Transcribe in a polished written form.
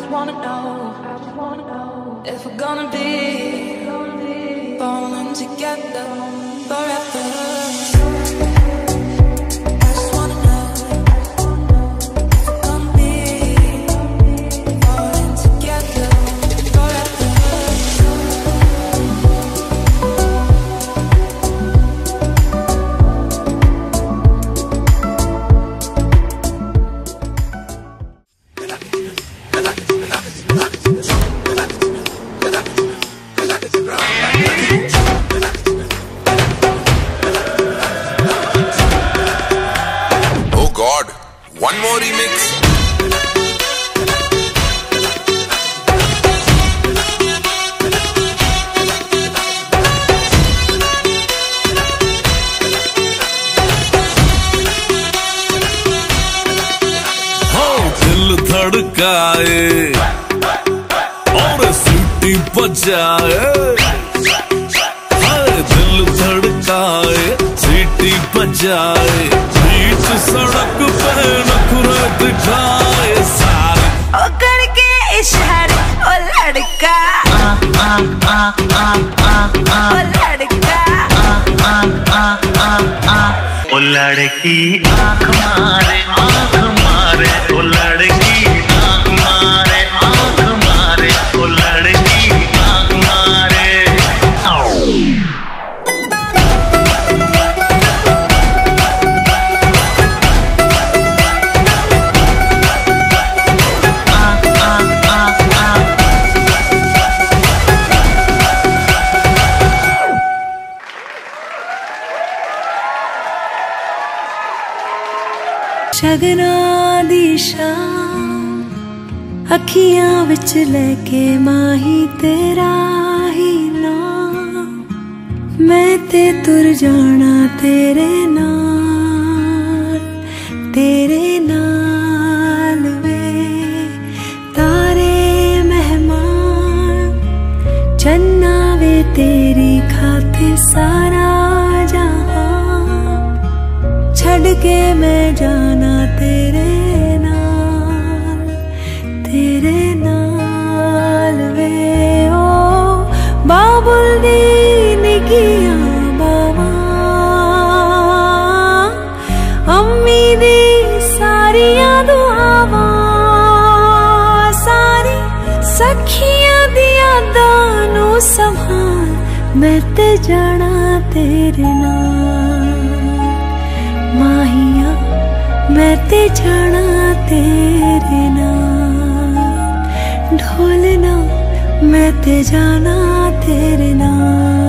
know if we're gonna be falling together forever. One more remix. दिल धड़काए और सीटी बजाए, दिल धड़काए सीटी बजाए, बीच सड़क पे नखरे दिखाए सारे ओ करके इशारे ओ लड़का ओ लड़का ओ लड़की आँख मारे ओ लड़की आँख मारे ओ लड़की आँख मारे। शगना दी शाम अखियां विच लेके माही तेरा ही नाम, मैं ते तुर जाना तेरे नाल वे तारे मेहमान चन्ना वे तेरी खातिर सारा जहां छड़ के मैं जाना तेरे नाल वे ओ बाबुल दी निगियां बावा अम्मी दी सारियां दुआवां सारी सखियां दी यादां नू संभाल मैं ते जाना तेरे नाल माहिया मैं ते जाना तेरे नाल ढोलना मैं ते जाना तेरे नाल।